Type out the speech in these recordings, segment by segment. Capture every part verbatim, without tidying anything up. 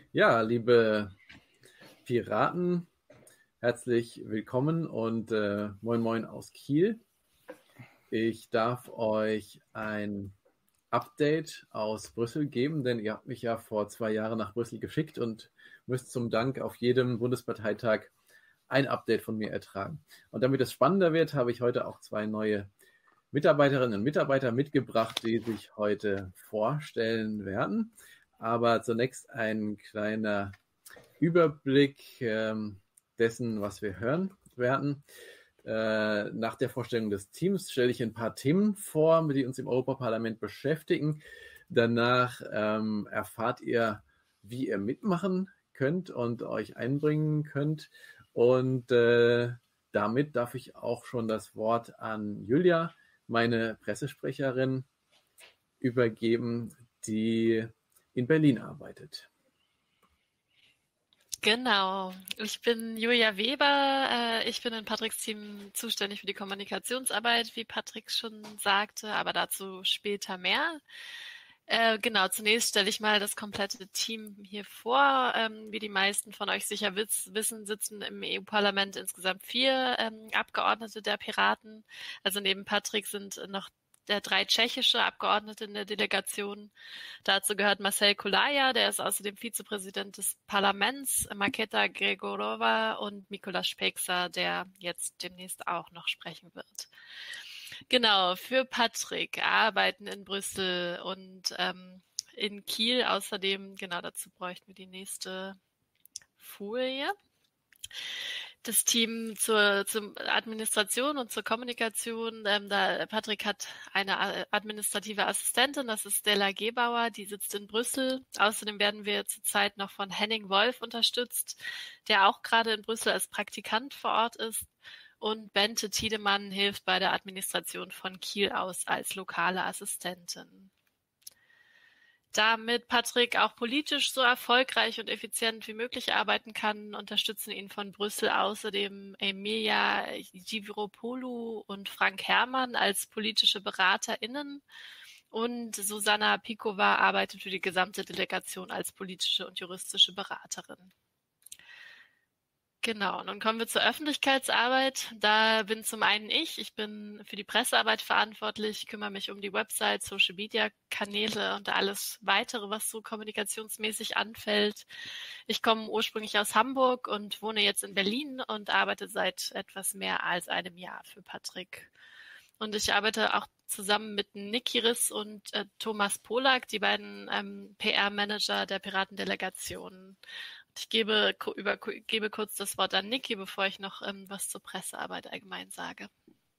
Ja, liebe Piraten, herzlich willkommen und äh, moin moin aus Kiel. Ich darf euch ein Update aus Brüssel geben, denn ihr habt mich ja vor zwei Jahren nach Brüssel geschickt und müsst zum Dank auf jedem Bundesparteitag ein Update von mir ertragen. Und damit es spannender wird, habe ich heute auch zwei neue Mitarbeiterinnen und Mitarbeiter mitgebracht, die sich heute vorstellen werden. Aber zunächst ein kleiner Überblick ähm, dessen, was wir hören werden. Äh, nach der Vorstellung des Teams stelle ich ein paar Themen vor, die uns im Europaparlament beschäftigen. Danach ähm, erfahrt ihr, wie ihr mitmachen könnt und euch einbringen könnt. Und äh, damit darf ich auch schon das Wort an Julia, meine Pressesprecherin, übergeben, die in Berlin arbeitet. Genau, ich bin Julia Weber, ich bin in Patricks Team zuständig für die Kommunikationsarbeit, wie Patrick schon sagte, aber dazu später mehr. Genau, zunächst stelle ich mal das komplette Team hier vor. Wie die meisten von euch sicher wissen, sitzen im E U-Parlament insgesamt vier Abgeordnete der Piraten. Also neben Patrick sind noch der drei tschechische Abgeordnete in der Delegation. Dazu gehört Marcel Kolaja, der ist außerdem Vizepräsident des Parlaments, Markéta Gregorova und Mikola Špeksa, der jetzt demnächst auch noch sprechen wird. Genau, für Patrick arbeiten in Brüssel und ähm, in Kiel. Außerdem, genau dazu bräuchten wir die nächste Folie. Das Team zur, zur Administration und zur Kommunikation, ähm, da Patrick hat eine administrative Assistentin, das ist Stella Gebauer, die sitzt in Brüssel. Außerdem werden wir zurzeit noch von Henning Wolf unterstützt, der auch gerade in Brüssel als Praktikant vor Ort ist. Und Bente Tiedemann hilft bei der Administration von Kiel aus als lokale Assistentin. Damit Patrick auch politisch so erfolgreich und effizient wie möglich arbeiten kann, unterstützen ihn von Brüssel außerdem Emilia Giviropoulou und Frank Herrmann als politische BeraterInnen und Susanna Pikova arbeitet für die gesamte Delegation als politische und juristische Beraterin. Genau, nun kommen wir zur Öffentlichkeitsarbeit. Da bin zum einen ich, ich bin für die Pressearbeit verantwortlich, kümmere mich um die Website, Social-Media-Kanäle und alles weitere, was so kommunikationsmäßig anfällt. Ich komme ursprünglich aus Hamburg und wohne jetzt in Berlin und arbeite seit etwas mehr als einem Jahr für Patrick. Und ich arbeite auch zusammen mit Niki Riss und äh, Thomas Polak, die beiden ähm, P R-Manager der Piratendelegation. Ich gebe, über, gebe kurz das Wort an Niki, bevor ich noch ähm, was zur Pressearbeit allgemein sage.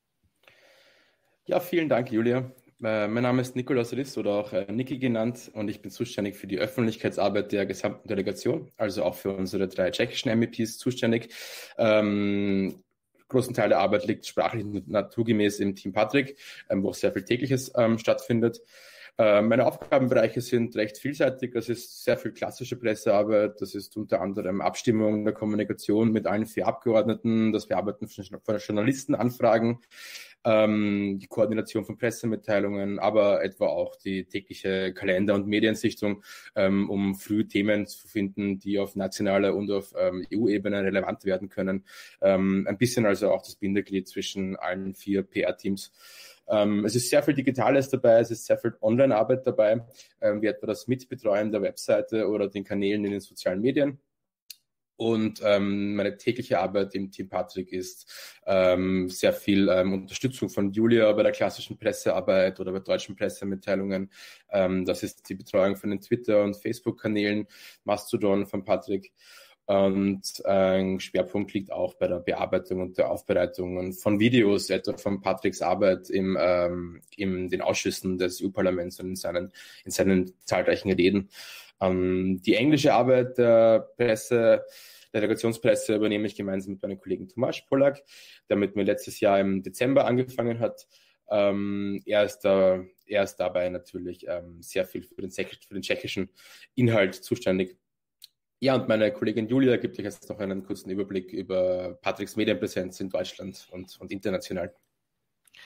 Ja, vielen Dank, Julia. Äh, mein Name ist Nikolaus Riss oder auch äh, Niki genannt und ich bin zuständig für die Öffentlichkeitsarbeit der gesamten Delegation, also auch für unsere drei tschechischen M E Ps zuständig. Ähm, großen Teil der Arbeit liegt sprachlich naturgemäß im Team Patrick, ähm, wo sehr viel Tägliches ähm, stattfindet. Äh, meine Aufgabenbereiche sind recht vielseitig. Das ist sehr viel klassische Pressearbeit. Das ist unter anderem Abstimmung der Kommunikation mit allen vier Abgeordneten, das Bearbeiten von, von Journalistenanfragen, ähm, die Koordination von Pressemitteilungen, aber etwa auch die tägliche Kalender- und Mediensichtung, ähm, um früh Themen zu finden, die auf nationaler und auf ähm, E U-Ebene relevant werden können. Ähm, ein bisschen also auch das Bindeglied zwischen allen vier P R-Teams. Ähm, es ist sehr viel Digitales dabei, es ist sehr viel Online-Arbeit dabei, ähm, wie etwa das Mitbetreuen der Webseite oder den Kanälen in den sozialen Medien. Und ähm, meine tägliche Arbeit im Team Patrick ist ähm, sehr viel ähm, Unterstützung von Julia bei der klassischen Pressearbeit oder bei deutschen Pressemitteilungen. Ähm, das ist die Betreuung von den Twitter- und Facebook-Kanälen, Mastodon von Patrick. Und ein Schwerpunkt liegt auch bei der Bearbeitung und der Aufbereitung von Videos, etwa von Patricks Arbeit im, ähm, in den Ausschüssen des E U-Parlaments und in seinen, in seinen zahlreichen Reden. Ähm, die englische Arbeit der Presse, der Delegationspresse übernehme ich gemeinsam mit meinem Kollegen Tomasz Polak, der mit mir letztes Jahr im Dezember angefangen hat. Ähm, er, ist da, er ist dabei natürlich ähm, sehr viel für den, für den tschechischen Inhalt zuständig. Ja, und meine Kollegin Julia gibt euch jetzt noch einen kurzen Überblick über Patricks Medienpräsenz in Deutschland und, und international.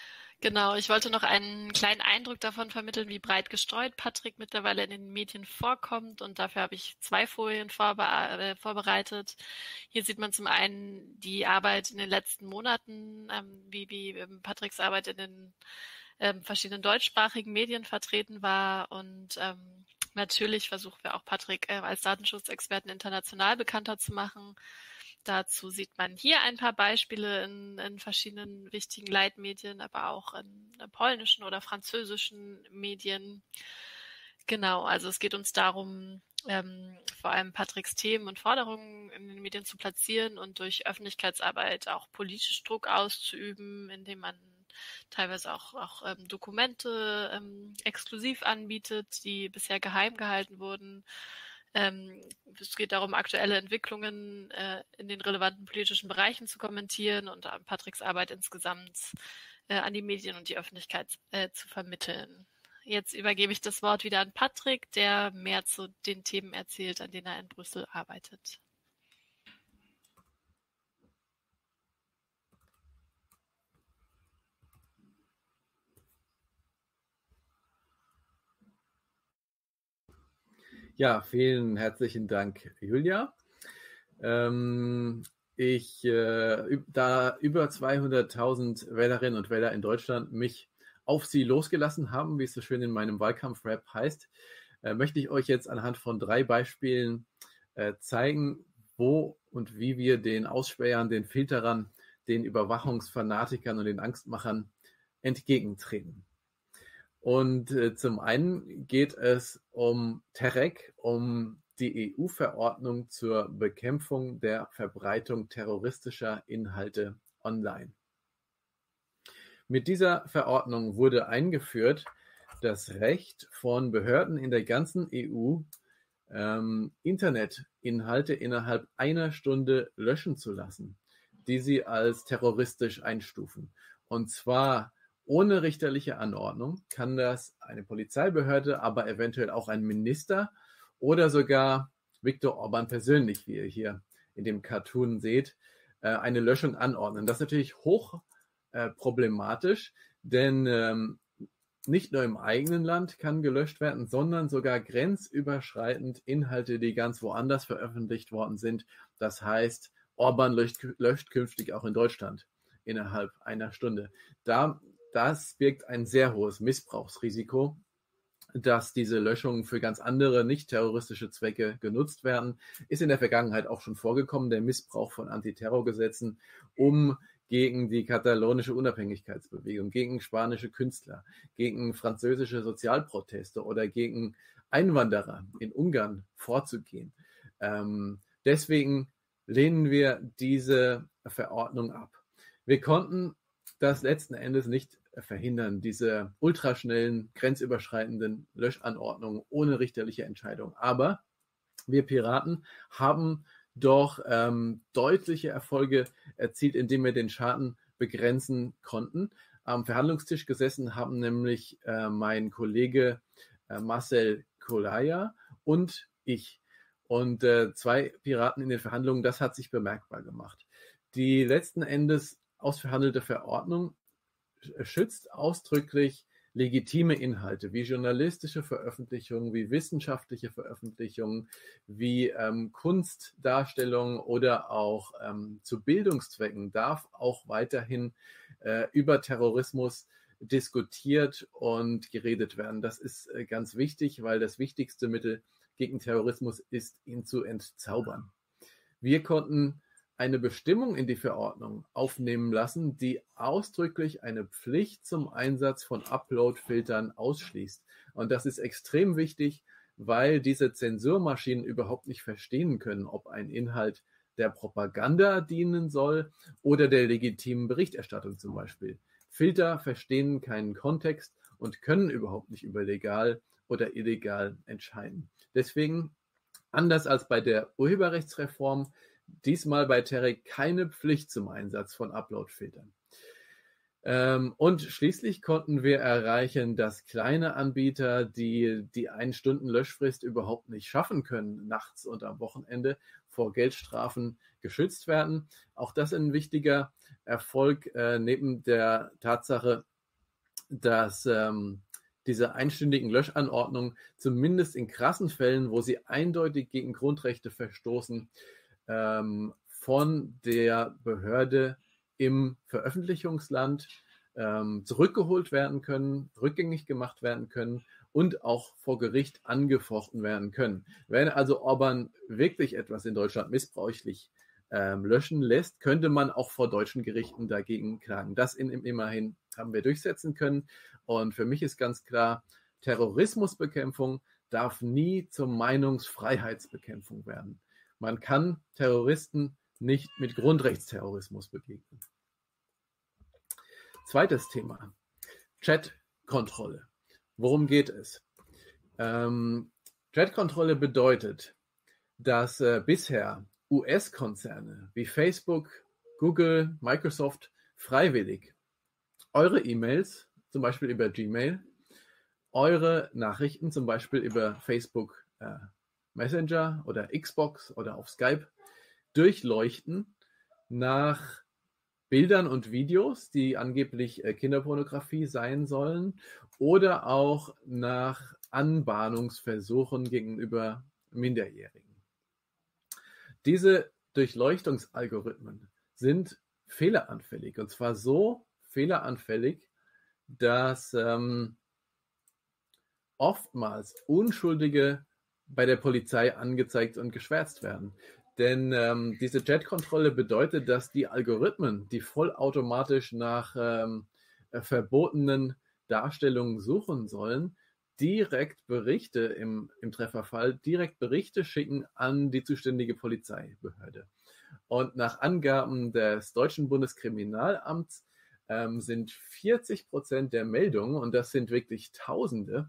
Genau, ich wollte noch einen kleinen Eindruck davon vermitteln, wie breit gestreut Patrick mittlerweile in den Medien vorkommt. Und dafür habe ich zwei Folien vorbe äh, vorbereitet. Hier sieht man zum einen die Arbeit in den letzten Monaten, ähm, wie, wie ähm, Patricks Arbeit in den ähm, verschiedenen deutschsprachigen Medien vertreten war. Und ähm, natürlich versuchen wir auch Patrick äh, als Datenschutzexperten international bekannter zu machen. Dazu sieht man hier ein paar Beispiele in, in verschiedenen wichtigen Leitmedien, aber auch in, in polnischen oder französischen Medien. Genau, also es geht uns darum, ähm, vor allem Patricks Themen und Forderungen in den Medien zu platzieren und durch Öffentlichkeitsarbeit auch politisch Druck auszuüben, indem man teilweise auch, auch ähm, Dokumente ähm, exklusiv anbietet, die bisher geheim gehalten wurden. Ähm, es geht darum, aktuelle Entwicklungen äh, in den relevanten politischen Bereichen zu kommentieren und äh, Patricks Arbeit insgesamt äh, an die Medien und die Öffentlichkeit äh, zu vermitteln. Jetzt übergebe ich das Wort wieder an Patrick, der mehr zu den Themen erzählt, an denen er in Brüssel arbeitet. Ja, vielen herzlichen Dank, Julia. Ähm, ich, äh, da über zweihunderttausend Wählerinnen und Wähler in Deutschland mich auf sie losgelassen haben, wie es so schön in meinem Wahlkampf-Rap heißt, äh, möchte ich euch jetzt anhand von drei Beispielen äh, zeigen, wo und wie wir den Ausspähern, den Filterern, den Überwachungsfanatikern und den Angstmachern entgegentreten. Und äh, zum einen geht es um Terek, um die E U-Verordnung zur Bekämpfung der Verbreitung terroristischer Inhalte online. Mit dieser Verordnung wurde eingeführt das Recht von Behörden in der ganzen E U, ähm, Internetinhalte innerhalb einer Stunde löschen zu lassen, die sie als terroristisch einstufen. Und zwar ohne richterliche Anordnung kann das eine Polizeibehörde, aber eventuell auch ein Minister oder sogar Viktor Orban persönlich, wie ihr hier in dem Cartoon seht, eine Löschung anordnen. Das ist natürlich hoch äh, problematisch, denn ähm, nicht nur im eigenen Land kann gelöscht werden, sondern sogar grenzüberschreitend Inhalte, die ganz woanders veröffentlicht worden sind. Das heißt, Orban löscht, löscht künftig auch in Deutschland innerhalb einer Stunde. Da Das birgt ein sehr hohes Missbrauchsrisiko, dass diese Löschungen für ganz andere, nicht terroristische Zwecke genutzt werden. Ist in der Vergangenheit auch schon vorgekommen, der Missbrauch von Antiterrorgesetzen, um gegen die katalonische Unabhängigkeitsbewegung, gegen spanische Künstler, gegen französische Sozialproteste oder gegen Einwanderer in Ungarn vorzugehen. Ähm, deswegen lehnen wir diese Verordnung ab. Wir konnten das letzten Endes nicht verhindern, diese ultraschnellen, grenzüberschreitenden Löschanordnungen ohne richterliche Entscheidung. Aber wir Piraten haben doch ähm, deutliche Erfolge erzielt, indem wir den Schaden begrenzen konnten. Am Verhandlungstisch gesessen haben nämlich äh, mein Kollege äh, Marcel Kolaya und ich. Und äh, zwei Piraten in den Verhandlungen, das hat sich bemerkbar gemacht. Die letzten Endes ausverhandelte Verordnung schützt ausdrücklich legitime Inhalte wie journalistische Veröffentlichungen, wie wissenschaftliche Veröffentlichungen, wie ähm, Kunstdarstellungen oder auch ähm, zu Bildungszwecken darf auch weiterhin äh, über Terrorismus diskutiert und geredet werden. Das ist äh, ganz wichtig, weil das wichtigste Mittel gegen Terrorismus ist, ihn zu entzaubern. Wir konnten eine Bestimmung in die Verordnung aufnehmen lassen, die ausdrücklich eine Pflicht zum Einsatz von Upload-Filtern ausschließt. Und das ist extrem wichtig, weil diese Zensurmaschinen überhaupt nicht verstehen können, ob ein Inhalt der Propaganda dienen soll oder der legitimen Berichterstattung zum Beispiel. Filter verstehen keinen Kontext und können überhaupt nicht über legal oder illegal entscheiden. Deswegen, anders als bei der Urheberrechtsreform, diesmal bei Terek keine Pflicht zum Einsatz von Upload-Filtern. Ähm, und schließlich konnten wir erreichen, dass kleine Anbieter, die die Ein-Stunden-Löschfrist überhaupt nicht schaffen können, nachts und am Wochenende vor Geldstrafen geschützt werden. Auch das ein wichtiger Erfolg äh, neben der Tatsache, dass ähm, diese einstündigen Löschanordnungen zumindest in krassen Fällen, wo sie eindeutig gegen Grundrechte verstoßen, ähm, von der Behörde im Veröffentlichungsland ähm, zurückgeholt werden können, rückgängig gemacht werden können und auch vor Gericht angefochten werden können. Wenn also Orban wirklich etwas in Deutschland missbräuchlich ähm, löschen lässt, könnte man auch vor deutschen Gerichten dagegen klagen. Das in, immerhin haben wir durchsetzen können. Und für mich ist ganz klar, Terrorismusbekämpfung darf nie zur Meinungsfreiheitsbekämpfung werden. Man kann Terroristen nicht mit Grundrechtsterrorismus begegnen. Zweites Thema, Chatkontrolle. Worum geht es? Ähm, Chatkontrolle bedeutet, dass äh, bisher U S-Konzerne wie Facebook, Google, Microsoft freiwillig eure E-Mails, zum Beispiel über Gmail, eure Nachrichten, zum Beispiel über Facebook äh, Messenger oder Xbox oder auf Skype, durchleuchten nach Bildern und Videos, die angeblich äh, Kinderpornografie sein sollen, oder auch nach Anbahnungsversuchen gegenüber Minderjährigen. Diese Durchleuchtungsalgorithmen sind fehleranfällig, und zwar so fehleranfällig, dass ähm, oftmals Unschuldige bei der Polizei angezeigt und geschwärzt werden. Denn ähm, diese Chatkontrolle bedeutet, dass die Algorithmen, die vollautomatisch nach ähm, äh, verbotenen Darstellungen suchen sollen, direkt Berichte im, im Trefferfall, direkt Berichte schicken an die zuständige Polizeibehörde. Und nach Angaben des deutschen Bundeskriminalamts ähm, sind vierzig Prozent der Meldungen, und das sind wirklich Tausende,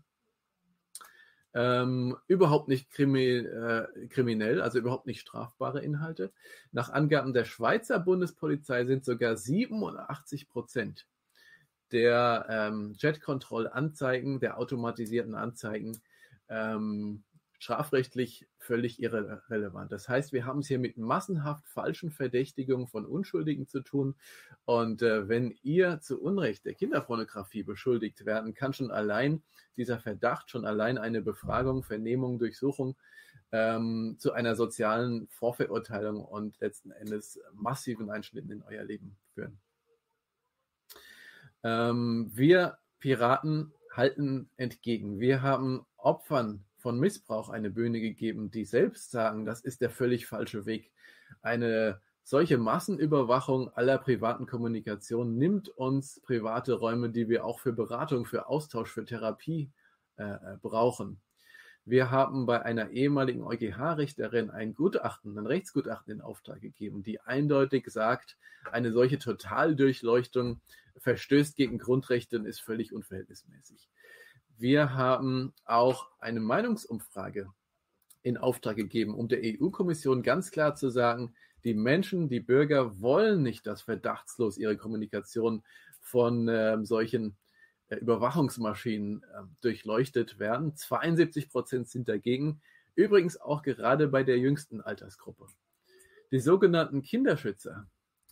Ähm, überhaupt nicht krimi äh, kriminell, also überhaupt nicht strafbare Inhalte. Nach Angaben der Schweizer Bundespolizei sind sogar siebenundachtzig Prozent der ähm, Chatkontrollanzeigen, der automatisierten Anzeigen, ähm, strafrechtlich völlig irrelevant. Das heißt, wir haben es hier mit massenhaft falschen Verdächtigungen von Unschuldigen zu tun. Und äh, wenn ihr zu Unrecht der Kinderpornografie beschuldigt werden, kann schon allein dieser Verdacht, schon allein eine Befragung, Vernehmung, Durchsuchung ähm, zu einer sozialen Vorverurteilung und letzten Endes massiven Einschnitten in euer Leben führen. Ähm, wir Piraten halten entgegen. Wir haben Opfern von Missbrauch eine Bühne gegeben, die selbst sagen, das ist der völlig falsche Weg. Eine solche Massenüberwachung aller privaten Kommunikation nimmt uns private Räume, die wir auch für Beratung, für Austausch, für Therapie äh, brauchen. Wir haben bei einer ehemaligen EuGH-Richterin ein Gutachten, ein Rechtsgutachten in Auftrag gegeben, die eindeutig sagt, eine solche Totaldurchleuchtung verstößt gegen Grundrechte und ist völlig unverhältnismäßig. Wir haben auch eine Meinungsumfrage in Auftrag gegeben, um der E U-Kommission ganz klar zu sagen, die Menschen, die Bürger wollen nicht, dass verdachtslos ihre Kommunikation von äh, solchen äh, Überwachungsmaschinen äh, durchleuchtet werden. zweiundsiebzig Prozent sind dagegen, übrigens auch gerade bei der jüngsten Altersgruppe. Die sogenannten Kinderschützer,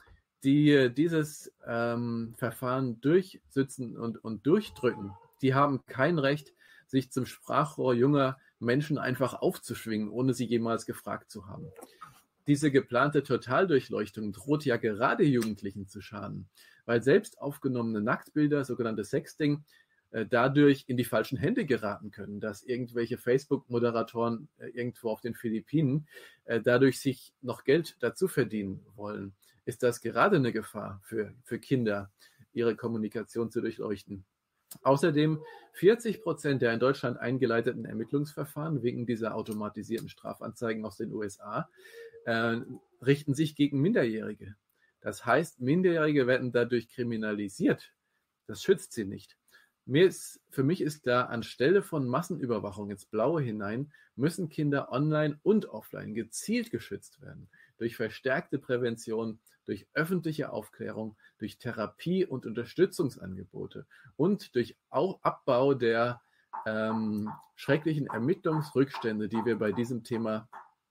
die äh, dieses ähm, Verfahren durchsitzen und, und durchdrücken, die haben kein Recht, sich zum Sprachrohr junger Menschen einfach aufzuschwingen, ohne sie jemals gefragt zu haben. Diese geplante Totaldurchleuchtung droht ja gerade Jugendlichen zu schaden, weil selbst aufgenommene Nacktbilder, sogenannte Sexting, äh, dadurch in die falschen Hände geraten können, dass irgendwelche Facebook-Moderatoren äh, irgendwo auf den Philippinen äh, dadurch sich noch Geld dazu verdienen wollen. Ist das gerade eine Gefahr für, für Kinder, ihre Kommunikation zu durchleuchten? Außerdem vierzig Prozent der in Deutschland eingeleiteten Ermittlungsverfahren wegen dieser automatisierten Strafanzeigen aus den U S A äh, richten sich gegen Minderjährige. Das heißt, Minderjährige werden dadurch kriminalisiert. Das schützt sie nicht. Mir ist, für mich ist klar, anstelle von Massenüberwachung ins Blaue hinein, müssen Kinder online und offline gezielt geschützt werden. Durch verstärkte Prävention, durch öffentliche Aufklärung, durch Therapie- und Unterstützungsangebote und durch Abbau der ähm, schrecklichen Ermittlungsrückstände, die wir bei diesem Thema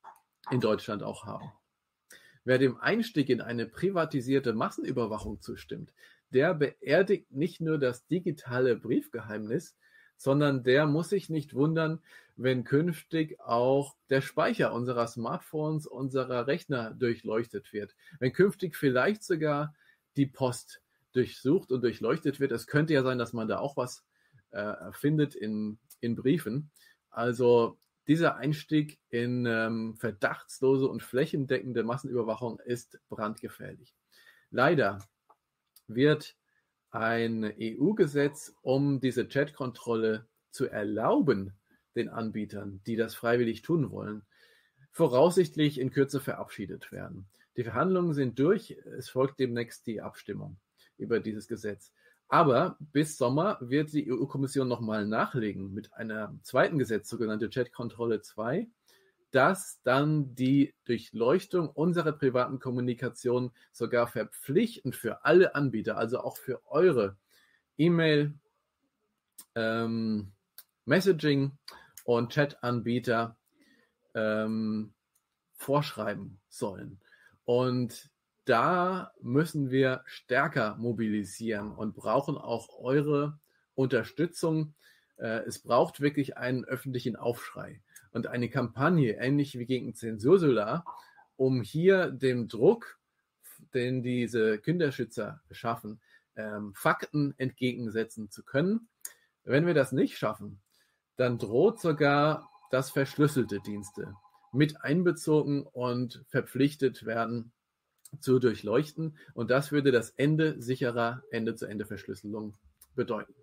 in Deutschland auch haben. Wer dem Einstieg in eine privatisierte Massenüberwachung zustimmt, der beerdigt nicht nur das digitale Briefgeheimnis, sondern der muss sich nicht wundern, wenn künftig auch der Speicher unserer Smartphones, unserer Rechner durchleuchtet wird. Wenn künftig vielleicht sogar die Post durchsucht und durchleuchtet wird. Es könnte ja sein, dass man da auch was äh, findet in, in Briefen. Also dieser Einstieg in ähm, verdachtslose und flächendeckende Massenüberwachung ist brandgefährlich. Leider wird ein E U-Gesetz, um diese Chatkontrolle zu erlauben, den Anbietern, die das freiwillig tun wollen, voraussichtlich in Kürze verabschiedet werden. Die Verhandlungen sind durch, es folgt demnächst die Abstimmung über dieses Gesetz. Aber bis Sommer wird die E U-Kommission nochmal nachlegen mit einem zweiten Gesetz, sogenannte Chatkontrolle zwei, das dann die Durchleuchtung unserer privaten Kommunikation sogar verpflichtend für alle Anbieter, also auch für eure E-Mail, ähm, Messaging und Chat-Anbieter ähm, vorschreiben sollen. Und da müssen wir stärker mobilisieren und brauchen auch eure Unterstützung. Äh, es braucht wirklich einen öffentlichen Aufschrei und eine Kampagne, ähnlich wie gegen Zensursolar, um hier dem Druck, den diese Kinderschützer schaffen, ähm, Fakten entgegensetzen zu können. Wenn wir das nicht schaffen, dann droht sogar, dass verschlüsselte Dienste mit einbezogen und verpflichtet werden zu durchleuchten. Und das würde das Ende sicherer Ende-zu-Ende-Verschlüsselung bedeuten.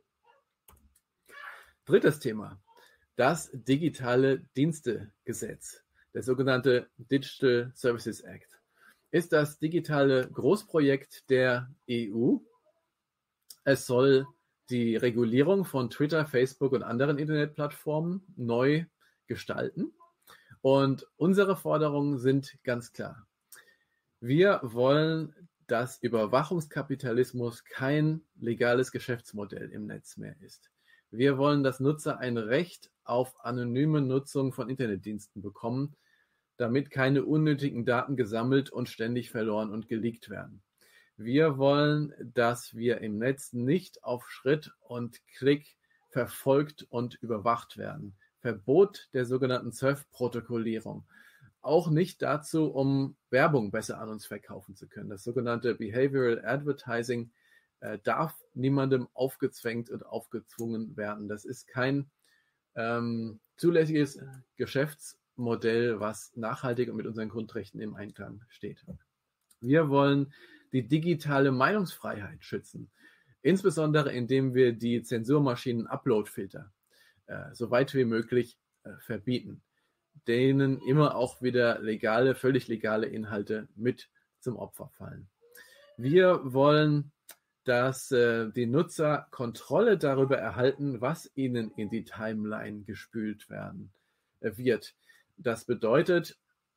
Drittes Thema, das digitale Dienstegesetz, der sogenannte Digital Services Act, ist das digitale Großprojekt der E U. Es soll die Regulierung von Twitter, Facebook und anderen Internetplattformen neu gestalten. Und unsere Forderungen sind ganz klar. Wir wollen, dass Überwachungskapitalismus kein legales Geschäftsmodell im Netz mehr ist. Wir wollen, dass Nutzer ein Recht auf anonyme Nutzung von Internetdiensten bekommen, damit keine unnötigen Daten gesammelt und ständig verloren und geleakt werden. Wir wollen, dass wir im Netz nicht auf Schritt und Klick verfolgt und überwacht werden. Verbot der sogenannten Surf-Protokollierung. Auch nicht dazu, um Werbung besser an uns verkaufen zu können. Das sogenannte Behavioral Advertising äh, darf niemandem aufgezwängt und aufgezwungen werden. Das ist kein ähm, zulässiges Geschäftsmodell, was nachhaltig und mit unseren Grundrechten im Einklang steht. Wir wollen die digitale Meinungsfreiheit schützen, insbesondere indem wir die Zensurmaschinen-Upload-Filter äh, so weit wie möglich äh, verbieten, denen immer auch wieder legale, völlig legale Inhalte mit zum Opfer fallen. Wir wollen, dass äh, die Nutzer Kontrolle darüber erhalten, was ihnen in die Timeline gespült werden äh, wird. Das bedeutet,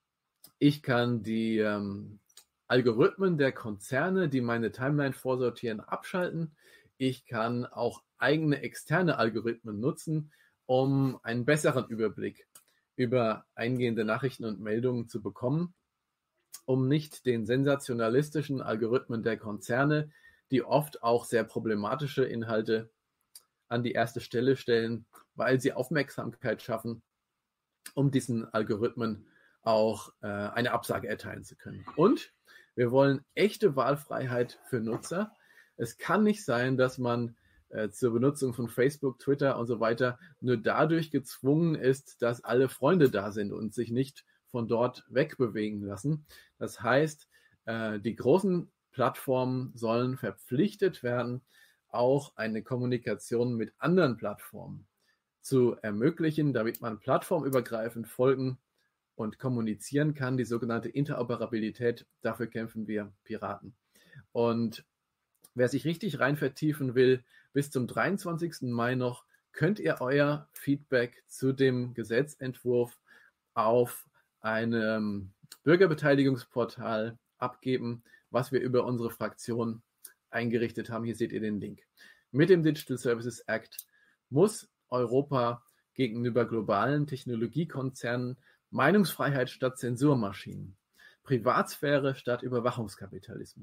ich kann die ähm, Algorithmen der Konzerne, die meine Timeline vorsortieren, abschalten. Ich kann auch eigene externe Algorithmen nutzen, um einen besseren Überblick über eingehende Nachrichten und Meldungen zu bekommen, um nicht den sensationalistischen Algorithmen der Konzerne, die oft auch sehr problematische Inhalte an die erste Stelle stellen, weil sie Aufmerksamkeit schaffen, um diesen Algorithmen auch äh, eine Absage erteilen zu können. Und wir wollen echte Wahlfreiheit für Nutzer. Es kann nicht sein, dass man äh, zur Benutzung von Facebook, Twitter und so weiter nur dadurch gezwungen ist, dass alle Freunde da sind und sich nicht von dort wegbewegen lassen. Das heißt, äh, die großen Plattformen sollen verpflichtet werden, auch eine Kommunikation mit anderen Plattformen zu ermöglichen, damit man plattformübergreifend folgen und kommunizieren kann, die sogenannte Interoperabilität. Dafür kämpfen wir Piraten. Und wer sich richtig rein vertiefen will, bis zum dreiundzwanzigsten Mai noch, könnt ihr euer Feedback zu dem Gesetzentwurf auf einem Bürgerbeteiligungsportal abgeben, was wir über unsere Fraktion eingerichtet haben. Hier seht ihr den Link. Mit dem Digital Services Act muss Europa gegenüber globalen Technologiekonzernen Meinungsfreiheit statt Zensurmaschinen, Privatsphäre statt Überwachungskapitalismus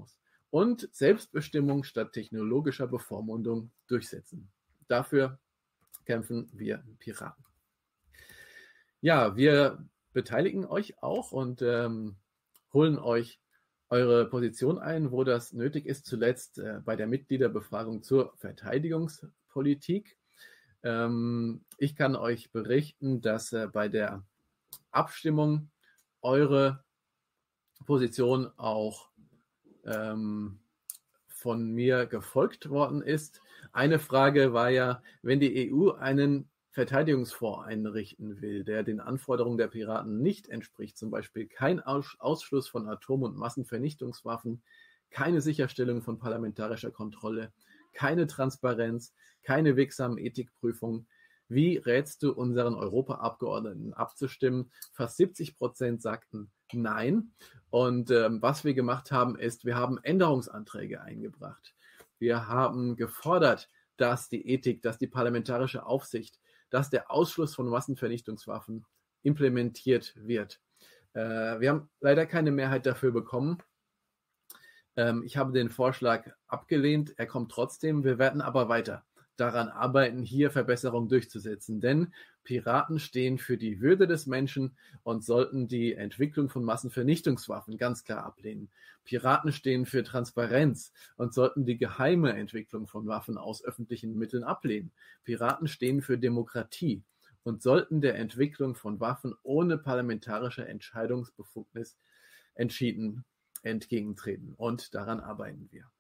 und Selbstbestimmung statt technologischer Bevormundung durchsetzen. Dafür kämpfen wir Piraten. Ja, wir beteiligen euch auch und ähm, holen euch eure Position ein, wo das nötig ist, zuletzt äh, bei der Mitgliederbefragung zur Verteidigungspolitik. Ähm, ich kann euch berichten, dass äh, bei der Abstimmung eure Position auch ähm, von mir gefolgt worden ist. Eine Frage war ja, wenn die E U einen Verteidigungsfonds einrichten will, der den Anforderungen der Piraten nicht entspricht, zum Beispiel kein Ausschluss von Atom- und Massenvernichtungswaffen, keine Sicherstellung von parlamentarischer Kontrolle, keine Transparenz, keine wirksamen Ethikprüfungen. Wie rätst du unseren Europaabgeordneten abzustimmen? Fast siebzig Prozent sagten nein. Und ähm, was wir gemacht haben, ist, wir haben Änderungsanträge eingebracht. Wir haben gefordert, dass die Ethik, dass die parlamentarische Aufsicht, dass der Ausschluss von Massenvernichtungswaffen implementiert wird. Äh, wir haben leider keine Mehrheit dafür bekommen. Ähm, ich habe den Vorschlag abgelehnt. Er kommt trotzdem. Wir werden aber weiter daran arbeiten, hier Verbesserungen durchzusetzen. Denn Piraten stehen für die Würde des Menschen und sollten die Entwicklung von Massenvernichtungswaffen ganz klar ablehnen. Piraten stehen für Transparenz und sollten die geheime Entwicklung von Waffen aus öffentlichen Mitteln ablehnen. Piraten stehen für Demokratie und sollten der Entwicklung von Waffen ohne parlamentarische Entscheidungsbefugnis entschieden entgegentreten. Und daran arbeiten wir.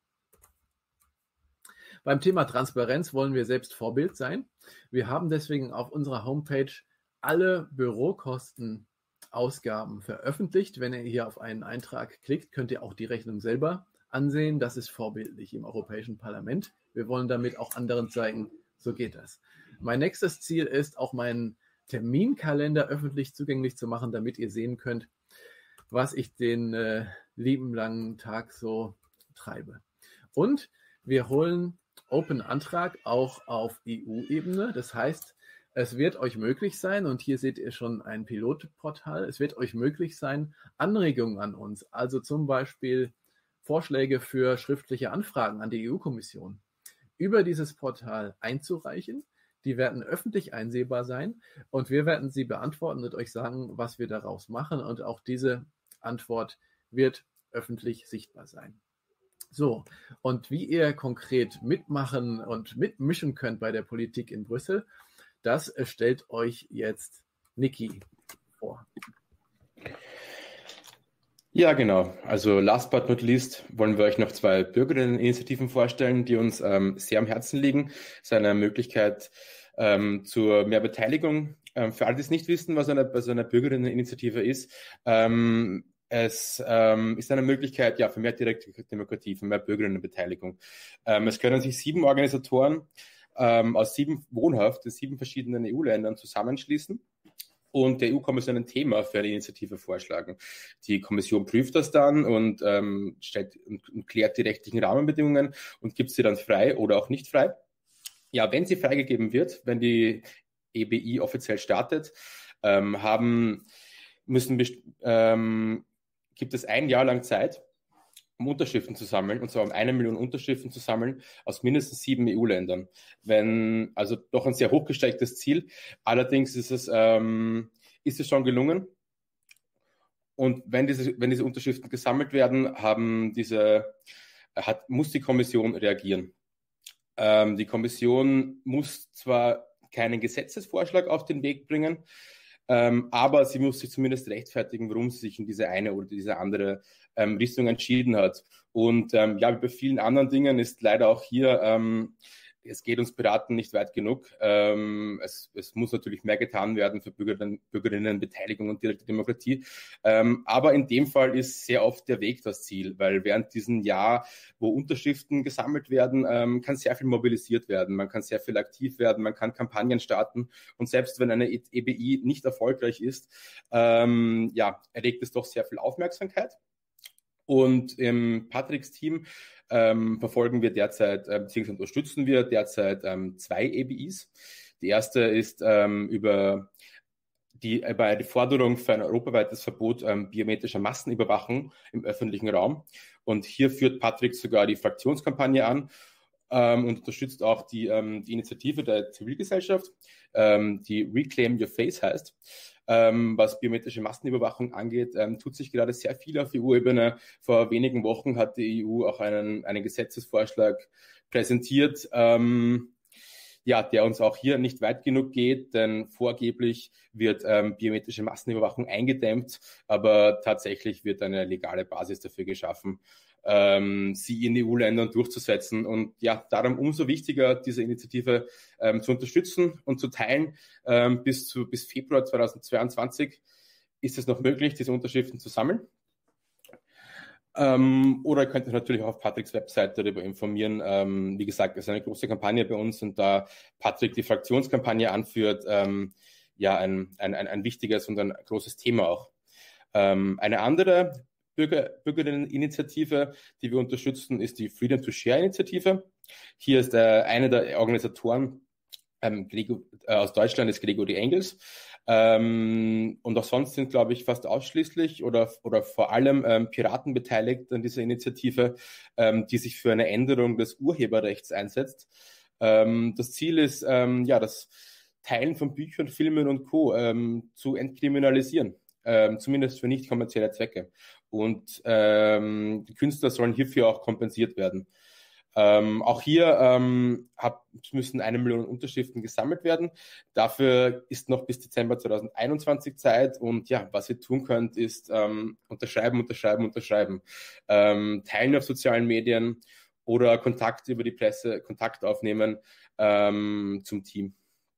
Beim Thema Transparenz wollen wir selbst Vorbild sein. Wir haben deswegen auf unserer Homepage alle Bürokostenausgaben veröffentlicht. Wenn ihr hier auf einen Eintrag klickt, könnt ihr auch die Rechnung selber ansehen. Das ist vorbildlich im Europäischen Parlament. Wir wollen damit auch anderen zeigen, so geht das. Mein nächstes Ziel ist, auch meinen Terminkalender öffentlich zugänglich zu machen, damit ihr sehen könnt, was ich den äh, lieben langen Tag so treibe. Und wir holen Open Antrag auch auf E U-Ebene. Das heißt, es wird euch möglich sein, und hier seht ihr schon ein Pilotportal, es wird euch möglich sein, Anregungen an uns, also zum Beispiel Vorschläge für schriftliche Anfragen an die E U-Kommission, über dieses Portal einzureichen. Die werden öffentlich einsehbar sein und wir werden sie beantworten und euch sagen, was wir daraus machen, und auch diese Antwort wird öffentlich sichtbar sein. So, und wie ihr konkret mitmachen und mitmischen könnt bei der Politik in Brüssel, das stellt euch jetzt Niki vor. Ja, genau. Also last but not least wollen wir euch noch zwei Bürgerinneninitiativen vorstellen, die uns ähm, sehr am Herzen liegen. Es ist eine Möglichkeit ähm, zur mehr Beteiligung. Ähm, für alle, die es nicht wissen, was eine, was eine Bürgerinneninitiative ist, ähm, Es ähm, ist eine Möglichkeit, ja, für mehr direkte Demokratie, für mehr Bürgerinnenbeteiligung. Ähm, es können sich sieben Organisatoren ähm, aus sieben wohnhaft in sieben verschiedenen E U-Ländern zusammenschließen und der E U-Kommission ein Thema für eine Initiative vorschlagen. Die Kommission prüft das dann und ähm, stellt und, und klärt die rechtlichen Rahmenbedingungen und gibt sie dann frei oder auch nicht frei. Ja, wenn sie freigegeben wird, wenn die E B I offiziell startet, ähm, haben müssen ähm, gibt es ein Jahr lang Zeit, um Unterschriften zu sammeln, und zwar um eine Million Unterschriften zu sammeln aus mindestens sieben E U-Ländern. Wenn, also doch ein sehr hochgestecktes Ziel. Allerdings ist es, ähm, ist es schon gelungen. Und wenn diese, wenn diese Unterschriften gesammelt werden, haben diese, hat, muss die Kommission reagieren. Ähm, die Kommission muss zwar keinen Gesetzesvorschlag auf den Weg bringen, Ähm, aber sie muss sich zumindest rechtfertigen, warum sie sich in diese eine oder diese andere ähm, Richtung entschieden hat. Und ähm, ja, wie bei vielen anderen Dingen ist leider auch hier, ähm, es geht uns Piraten nicht weit genug. Ähm, es, es muss natürlich mehr getan werden für Bürgerinnen, Bürgerinnenbeteiligung und direkte Demokratie. Ähm, aber in dem Fall ist sehr oft der Weg das Ziel, weil während diesem Jahr, wo Unterschriften gesammelt werden, ähm, kann sehr viel mobilisiert werden. Man kann sehr viel aktiv werden, man kann Kampagnen starten. Und selbst wenn eine E B I nicht erfolgreich ist, ähm, ja, erregt es doch sehr viel Aufmerksamkeit. Und im Patricks Team ähm, verfolgen wir derzeit, äh, beziehungsweise unterstützen wir derzeit ähm, zwei E B Is. Die erste ist ähm, über die, äh, bei der Forderung für ein europaweites Verbot ähm, biometrischer Massenüberwachung im öffentlichen Raum. Und hier führt Patrick sogar die Fraktionskampagne an ähm, und unterstützt auch die, ähm, die Initiative der Zivilgesellschaft, ähm, die Reclaim Your Face heißt. Ähm, was biometrische Massenüberwachung angeht, ähm, tut sich gerade sehr viel auf E U-Ebene. Vor wenigen Wochen hat die E U auch einen, einen Gesetzesvorschlag präsentiert, ähm, ja, der uns auch hier nicht weit genug geht, denn vorgeblich wird ähm, biometrische Massenüberwachung eingedämmt, aber tatsächlich wird eine legale Basis dafür geschaffen, ähm, sie in E U-Ländern durchzusetzen. Und ja, darum umso wichtiger, diese Initiative ähm, zu unterstützen und zu teilen. Ähm, bis zu bis Februar zweitausendzweiundzwanzig ist es noch möglich, diese Unterschriften zu sammeln. Ähm, oder ihr könnt euch natürlich auch auf Patricks Webseite darüber informieren. Ähm, wie gesagt, es ist eine große Kampagne bei uns und da Patrick die Fraktionskampagne anführt, ähm, ja, ein, ein, ein, ein wichtiges und ein großes Thema auch. Ähm, eine andere Bürger, Bürgerinneninitiative, die wir unterstützen, ist die Freedom to Share Initiative. Hier ist äh, eine der Organisatoren ähm, Gregor, äh, aus Deutschland ist Gregory Engels. Ähm, und auch sonst sind, glaube ich, fast ausschließlich oder, oder vor allem ähm, Piraten beteiligt an dieser Initiative, ähm, die sich für eine Änderung des Urheberrechts einsetzt. Ähm, das Ziel ist, ähm, ja, das Teilen von Büchern, Filmen und Co. Ähm, zu entkriminalisieren. Ähm, zumindest für nicht kommerzielle Zwecke. Und ähm, die Künstler sollen hierfür auch kompensiert werden. Ähm, auch hier ähm, hab, müssen eine Million Unterschriften gesammelt werden. Dafür ist noch bis Dezember zweitausendeinundzwanzig Zeit. Und ja, was ihr tun könnt, ist ähm, unterschreiben, unterschreiben, unterschreiben. Ähm, teilen auf sozialen Medien oder Kontakt über die Presse, Kontakt aufnehmen ähm, zum Team.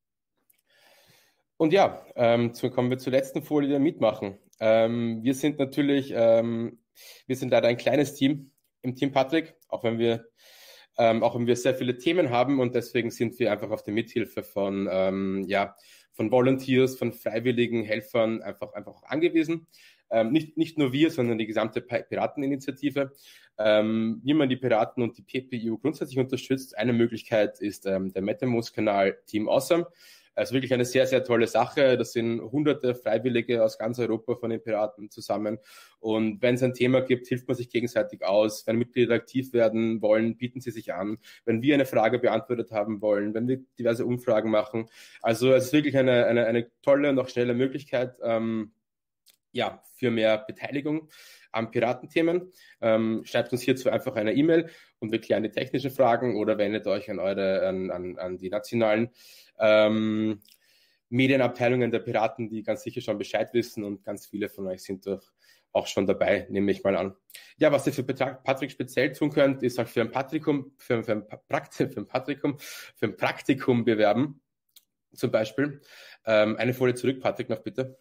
Und ja, ähm, so kommen wir zur letzten Folie, der mitmachen. Ähm, wir sind natürlich, ähm, wir sind leider ein kleines Team im Team Patrick, auch wenn wir Ähm, auch wenn wir sehr viele Themen haben und deswegen sind wir einfach auf die Mithilfe von, ähm, ja, von Volunteers, von freiwilligen Helfern einfach, einfach angewiesen. Ähm, nicht, nicht nur wir, sondern die gesamte Pirateninitiative. Ähm, wie man die Piraten und die P P I U grundsätzlich unterstützt, eine Möglichkeit ist ähm, der MetaMost-Kanal Team Awesome. Also wirklich eine sehr, sehr tolle Sache. Das sind hunderte Freiwillige aus ganz Europa von den Piraten zusammen. Und wenn es ein Thema gibt, hilft man sich gegenseitig aus. Wenn Mitglieder aktiv werden wollen, bieten sie sich an. Wenn wir eine Frage beantwortet haben wollen, wenn wir diverse Umfragen machen. Also es ist wirklich eine, eine, eine tolle und auch schnelle Möglichkeit, ähm, ja, für mehr Beteiligung an Piratenthemen. Ähm, schreibt uns hierzu einfach eine E-Mail und wir klären die technischen Fragen oder wendet euch an eure, an, an, an die nationalen ähm, Medienabteilungen der Piraten, die ganz sicher schon Bescheid wissen und ganz viele von euch sind doch auch schon dabei, nehme ich mal an. Ja, was ihr für Patrick speziell tun könnt, ist auch für ein Praktikum, für, für, ein Praktikum, für ein Praktikum, für ein Praktikum bewerben, zum Beispiel. Ähm, eine Folie zurück, Patrick, noch bitte.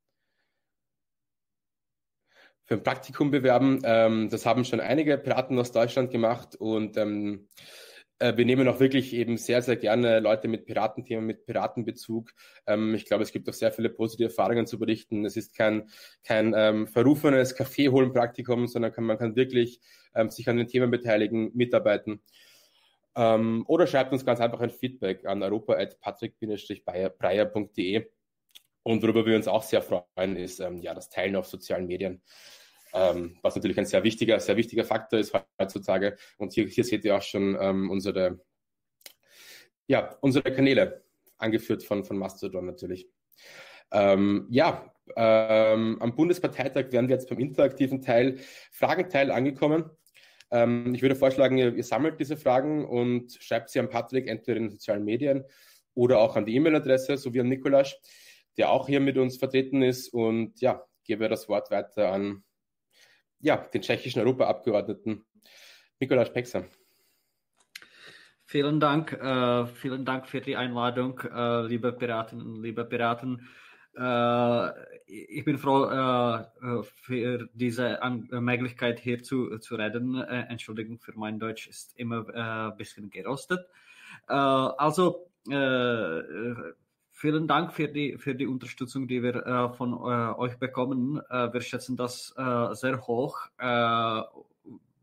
Für ein Praktikum bewerben. Ähm, das haben schon einige Piraten aus Deutschland gemacht und ähm, äh, wir nehmen auch wirklich eben sehr, sehr gerne Leute mit Piratenthemen, mit Piratenbezug. Ähm, ich glaube, es gibt auch sehr viele positive Erfahrungen zu berichten. Es ist kein, kein ähm, verrufenes Kaffeeholen-Praktikum, sondern kann, man kann wirklich ähm, sich an den Themen beteiligen, mitarbeiten. Ähm, oder schreibt uns ganz einfach ein Feedback an europa at patrick breyer punkt de. Und worüber wir uns auch sehr freuen, ist ähm, ja das Teilen auf sozialen Medien, ähm, was natürlich ein sehr wichtiger, sehr wichtiger Faktor ist heutzutage. Und hier, hier seht ihr auch schon ähm, unsere, ja, unsere Kanäle, angeführt von, von Mastodon natürlich. Ähm, ja, ähm, am Bundesparteitag wären wir jetzt beim interaktiven Teil, Fragenteil angekommen. Ähm, ich würde vorschlagen, ihr, ihr sammelt diese Fragen und schreibt sie an Patrick, entweder in den sozialen Medien oder auch an die E-Mail-Adresse, so wie an Nikolasch, der auch hier mit uns vertreten ist. Und ja, gebe das Wort weiter an ja, den tschechischen Europaabgeordneten Mikolaš Peksa. Vielen Dank, äh, vielen Dank für die Einladung, äh, liebe Piratinnen und liebe Piraten. Äh, ich bin froh äh, für diese An- Möglichkeit hier zu, zu reden. Äh, Entschuldigung für mein Deutsch, ist immer ein äh, bisschen gerostet. Äh, also, äh, vielen Dank für die, für die Unterstützung, die wir äh, von äh, euch bekommen. Äh, wir schätzen das äh, sehr hoch. Äh,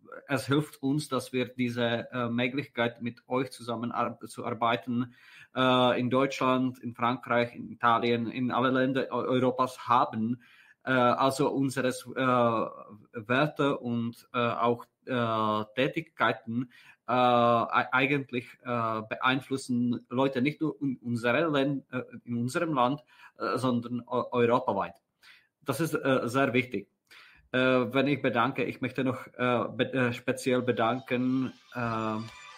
es hilft uns, dass wir diese äh, Möglichkeit mit euch zusammen ar- zu arbeiten äh, in Deutschland, in Frankreich, in Italien, in alle Länder Europas haben. Äh, also unsere äh, Werte und äh, auch äh, Tätigkeiten äh, eigentlich äh, beeinflussen Leute nicht nur in, unsere Länd- äh, in unserem Land, äh, sondern eu- europaweit. Das ist äh, sehr wichtig. Äh, wenn ich bedanke, ich möchte noch äh, be- äh, speziell bedanken äh,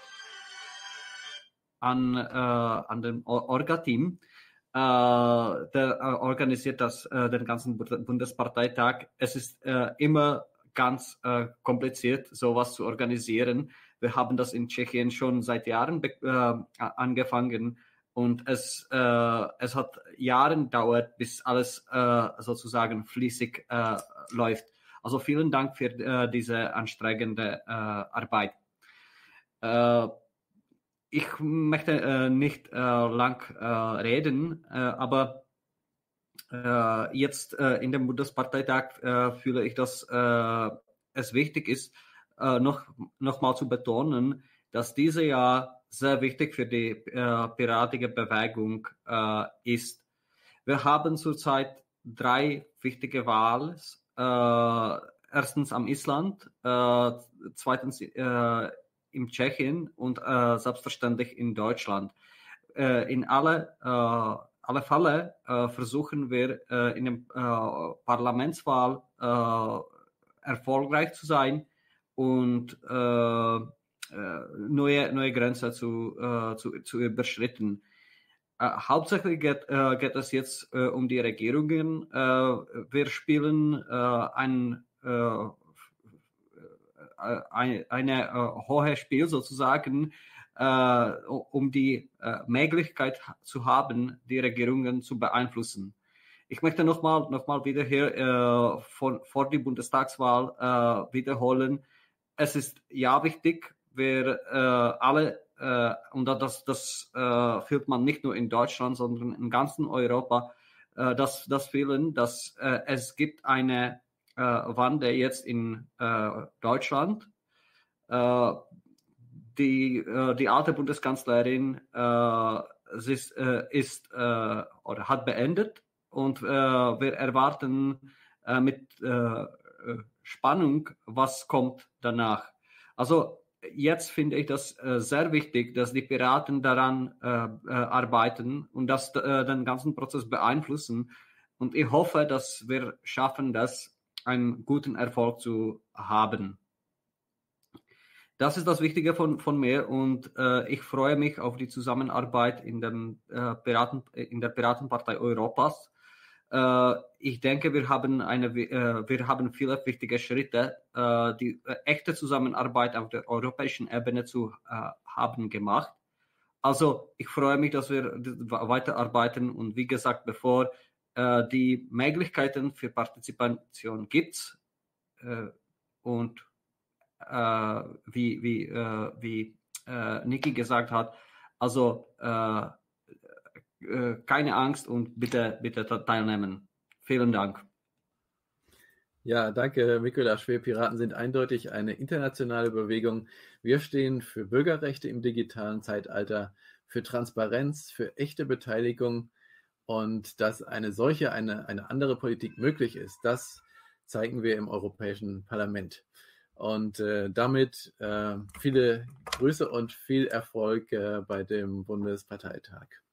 an, äh, an dem Orga-Team, äh, der äh, organisiert das, äh, den ganzen Bundesparteitag. Es ist äh, immer ganz äh, kompliziert, sowas zu organisieren. Wir haben das in Tschechien schon seit Jahren äh, angefangen und es, äh, es hat Jahre gedauert, bis alles äh, sozusagen fließig äh, läuft. Also vielen Dank für äh, diese anstrengende äh, Arbeit. Äh, ich möchte äh, nicht äh, lang äh, reden, äh, aber äh, jetzt äh, in dem Bundesparteitag äh, fühle ich, dass äh, es wichtig ist, äh, noch, noch mal zu betonen, dass dieses Jahr sehr wichtig für die äh, piratische Bewegung äh, ist. Wir haben zurzeit drei wichtige Wahlen. Äh, erstens am Island, äh, zweitens äh, in Tschechien und äh, selbstverständlich in Deutschland. Äh, in alle, äh, alle Fälle äh, versuchen wir äh, in der äh, Parlamentswahl äh, erfolgreich zu sein und äh, neue, neue Grenzen zu, äh, zu, zu überschritten. Äh, hauptsächlich geht, äh, geht es jetzt äh, um die Regierungen. Äh, wir spielen äh, ein, äh, ein eine äh, hohe Spiel sozusagen, äh, um die äh, Möglichkeit zu haben, die Regierungen zu beeinflussen. Ich möchte nochmal noch mal wieder hier äh, vor, vor die Bundestagswahl äh, wiederholen. Es ist ja wichtig, wir äh, alle, äh, und das, das äh, fühlt man nicht nur in Deutschland, sondern in ganzen Europa, äh, das, das fühlen, dass äh, es gibt eine äh, Wandel jetzt in äh, Deutschland. Äh, die, äh, die alte Bundeskanzlerin äh, ist, äh, ist äh, oder hat beendet und äh, wir erwarten äh, mit äh, Spannung, was kommt danach. Also jetzt finde ich das äh, sehr wichtig, dass die Piraten daran äh, äh, arbeiten und das äh, den ganzen Prozess beeinflussen. Und ich hoffe, dass wir schaffen, das einen guten Erfolg zu haben. Das ist das Wichtige von, von mir und äh, ich freue mich auf die Zusammenarbeit in, dem, äh, Piraten, in der Piratenpartei Europas. Äh, ich denke, wir haben, eine, äh, wir haben viele wichtige Schritte, äh, die äh, echte Zusammenarbeit auf der europäischen Ebene zu äh, haben gemacht. Also ich freue mich, dass wir weiterarbeiten und wie gesagt, bevor äh, die Möglichkeiten für Partizipation gibt äh, und äh, wie, wie, äh, wie äh, Niki gesagt hat, also äh, äh, keine Angst und bitte, bitte teilnehmen. Vielen Dank. Ja, danke, Mikulasch. Wir Piraten sind eindeutig eine internationale Bewegung. Wir stehen für Bürgerrechte im digitalen Zeitalter, für Transparenz, für echte Beteiligung und dass eine solche, eine, eine andere Politik möglich ist, das zeigen wir im Europäischen Parlament. Und äh, damit äh, viele Grüße und viel Erfolg äh, bei dem Bundesparteitag.